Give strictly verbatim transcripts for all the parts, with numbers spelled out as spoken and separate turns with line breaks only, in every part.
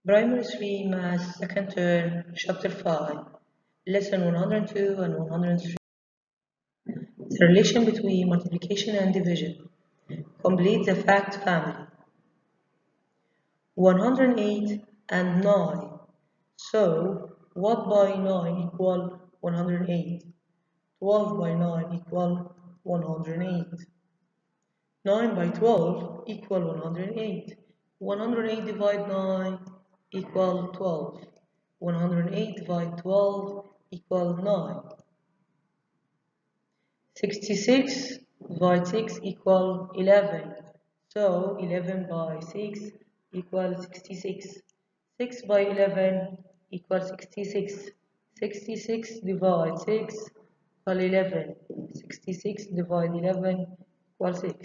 Primary three Maths, second term, chapter five, lesson one hundred two and one hundred three. The relation between multiplication and division. Complete the fact family. one hundred eight and nine. So, what by nine equal one hundred eight? twelve by nine equal one hundred eight. nine by twelve equal one hundred eight. one hundred eight divided nine equal twelve. one hundred eight divided twelve equal nine. sixty-six divided six equal eleven. So eleven by six equals sixty-six. six by eleven equals sixty-six. sixty-six divided six equal eleven. sixty-six divided eleven equals six.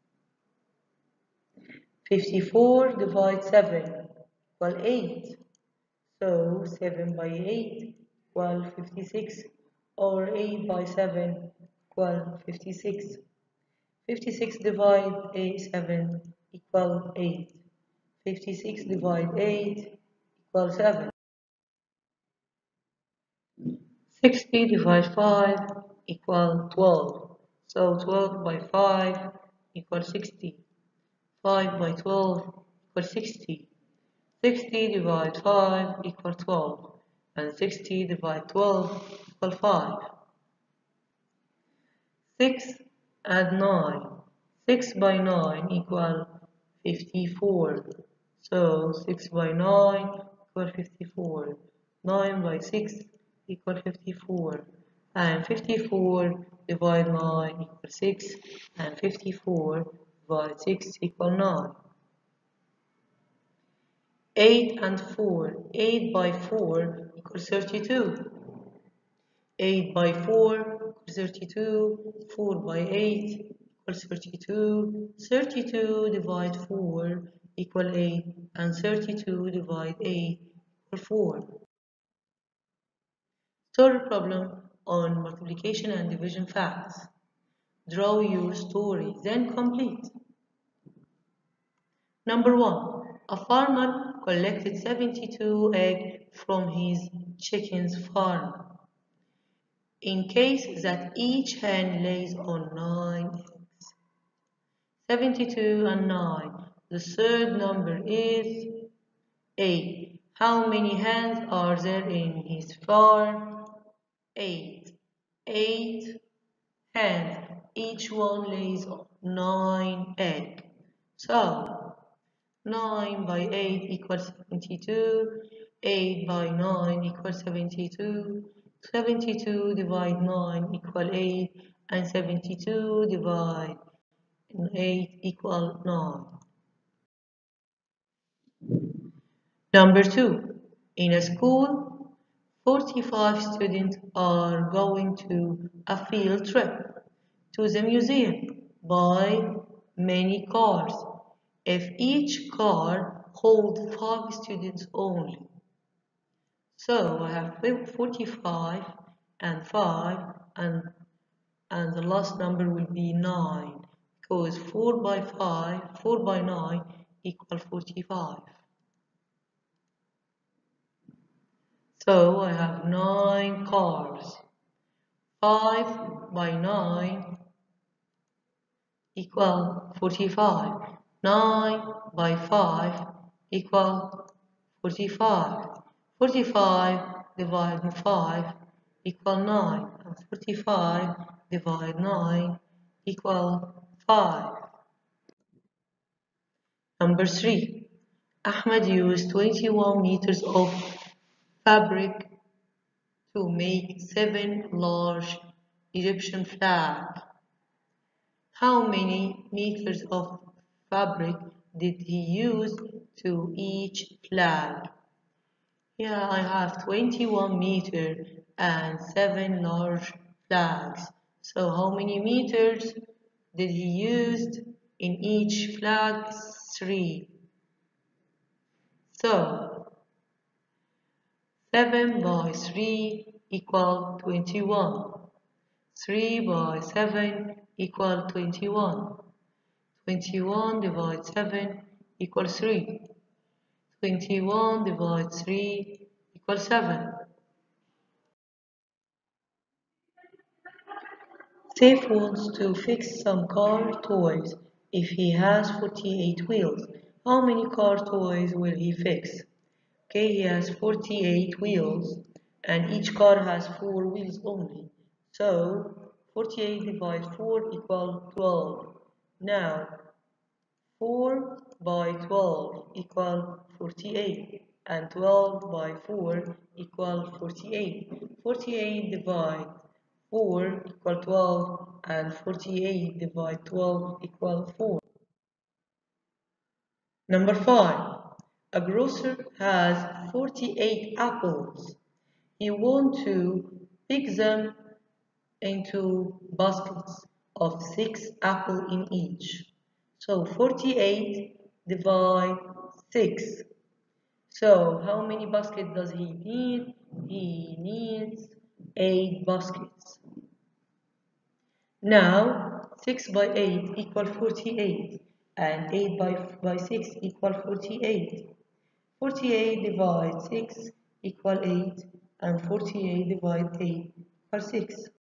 fifty-four divided seven equal eight. So seven by eight equal fifty-six, or eight by seven equal fifty-six. fifty-six divided seven equal eight. fifty-six divided eight equal seven. sixty divided five equal twelve. So twelve by five equals sixty. five by twelve equals sixty. sixty divided five equals twelve. And sixty divided twelve equals five. six and nine. six by nine equal fifty-four. So six by nine equal fifty-four. nine by six equal fifty-four. And fifty-four divided nine equals six. And fifty-four divided six equals nine. eight and four. eight by four equals thirty-two. eight by four equals thirty-two. four by eight equals thirty-two. thirty-two divided four equals eight. And thirty-two divided eight equals four. Solve a problem on multiplication and division facts. Draw your story, then complete. Number one. A farmer collected seventy-two eggs from his chicken's farm. In case that each hen lays on nine eggs. seventy-two and nine. The third number is eight. How many hens are there in his farm? eight. eight hens. Each one lays nine eggs. So, nine by eight equals seventy-two. eight by nine equals seventy-two. seventy-two divided nine equals eight. And seventy-two divided eight equals nine. Number two. In a school, forty-five students are going to a field trip to the museum by many cars. If each car holds five students only. So I have forty-five and five, and, and the last number will be nine, because four by five, four by nine equals forty-five. So I have nine cars. five by nine equal forty-five. nine by five equal forty-five. forty-five divided five equal nine. And forty-five divided nine equal five. Number three. Ahmed used twenty-one meters of fabric to make seven large Egyptian flags. How many meters of fabric did he use to each flag? Here I have twenty-one meters and seven large flags. So how many meters did he use in each flag? Three. So seven by three equal twenty-one. three by seven equal twenty-one. twenty-one divided seven equals three. twenty-one divided three equals seven. Saif wants to fix some car toys. If he has forty-eight wheels, how many car toys will he fix? Okay, he has forty-eight wheels and each car has four wheels only. So forty-eight divided four equals twelve. Now four by twelve equals forty-eight and twelve by four equals forty-eight. forty-eight divided four equals twelve and forty-eight divided twelve equals four. Number five. A grocer has forty-eight apples. He wants to pick them into baskets of six apples in each. So forty-eight divide six. So how many baskets does he need? He needs eight baskets. Now six by eight equals forty-eight and eight by, by six equals forty-eight. forty-eight divided six equals eight and forty-eight divided eight equals six.